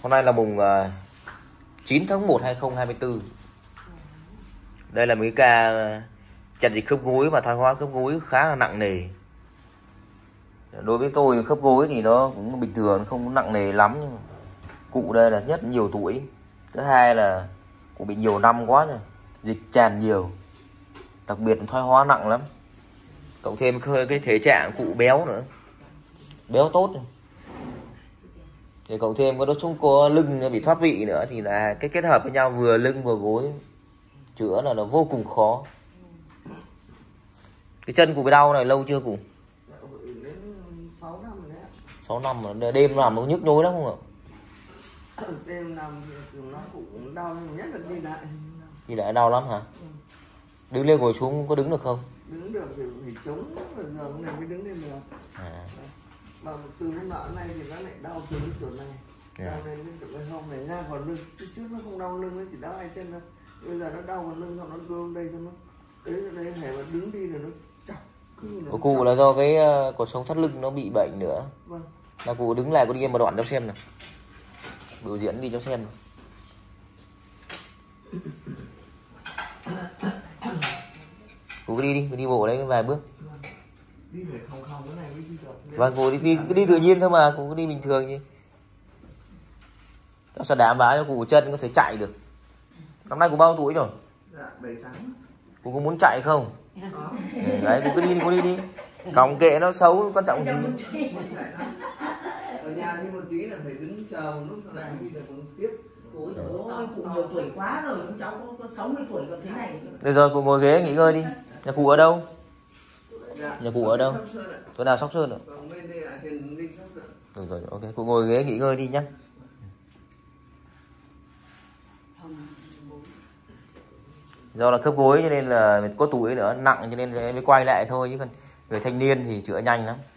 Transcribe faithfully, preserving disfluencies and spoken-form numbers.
Hôm nay là mùng uh, chín tháng một hai không hai tư. Đây là mấy ca chặn dịch khớp gối và thoái hóa khớp gối khá là nặng nề. Đối với tôi khớp gối thì nó cũng bình thường, không nặng nề lắm. Nhưng cụ đây là nhất nhiều tuổi. Thứ hai là cụ bị nhiều năm quá rồi, dịch tràn nhiều, đặc biệt thoái hóa nặng lắm. Cộng thêm cái thể trạng cụ béo nữa, béo tốt này. Thì cộng thêm có đốt sống có lưng bị thoát vị nữa thì là cái kết hợp với nhau vừa lưng vừa gối chữa là nó vô cùng khó. Cái chân cụ bị đau này lâu chưa cụ? sáu năm mà đêm làm nó nhức nhối lắm không ạ? Đêm nằm nó cũng đau, nhất là đi lại. Đi lại đau lắm hả? Ừ. Đứng lên ngồi xuống có đứng được không? Đứng được thì phải chống rồi giờ này mới đứng lên được. À. Mà từ lúc nọ này thì nó lại đau từ cái chỗ này. Yeah. Đau lên cái chỗ hông này ngang vào lưng. Trước trước nó không đau lưng, nó chỉ đau hai chân thôi. Bây giờ nó đau vào lưng, xong nó cương đây cho nó. Đấy đây hề mà đứng đi rồi nó chọc. Của cụ là do cái uh, cột sống thắt lưng nó bị bệnh nữa. Vâng. Là cụ đứng lại có đi một đoạn cho xem nào. Biểu diễn đi cho xem nào. Cụ cứ đi đi, cứ đi bộ đấy vài bước. Đi phải không không cái này mới đi được. Vâng, cụ đi, đi cứ đi tự nhiên thôi mà, cụ cứ đi bình thường như. Tao sẽ đảm bảo cho cụ chân có thể chạy được. Năm nay cụ bao tuổi rồi? Dạ, bảy tháng. Cụ có muốn chạy không? Có. Đấy, cụ cứ đi đi, cụ đi đi. Còng kệ nó xấu, quan trọng gì. Ở nhà đi một tí là phải đứng chờ một lúc lại đi được một tiếp. Ôi ôi, cụ nhiều tuổi quá rồi, cháu có sáu mươi tuổi còn thế này. Được rồi, cụ ngồi ghế nghỉ ngơi đi. Nhà cụ ở đâu? Nhà cụ ở đâu? Chỗ nào Sóc Sơn ạ? Được rồi, ok, cụ ngồi ghế nghỉ ngơi đi nhé. Do là khớp gối cho nên là có tuổi nữa, nặng cho nên mới quay lại thôi, chứ còn người thanh niên thì chữa nhanh lắm.